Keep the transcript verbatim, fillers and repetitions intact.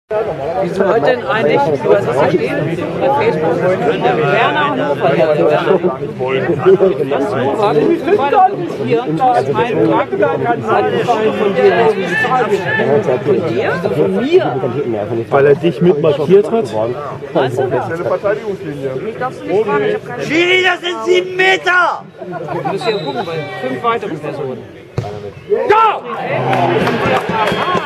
Wieso heute denn eigentlich, du hast es verstehen, bei Facebook, Werner Hannover, ja, Werner. Ganz Hannover, hier, das ist mein Krankenverein von dir, von dir? Von mir? Weil er dich mit markiert hat? Meinst du? Ich darfst du nicht fragen, ich hab keine... Schiri, das sind sieben Meter! Du musst hier gucken, weil fünf weitere Personen. Ja!